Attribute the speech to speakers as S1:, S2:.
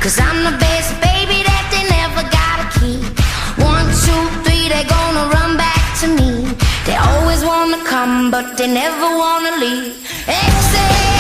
S1: 'cause I'm the best baby that they never gotta keep. 1, 2, 3, they're gonna run back to me. They always wanna come, but they never wanna leave. Exhale.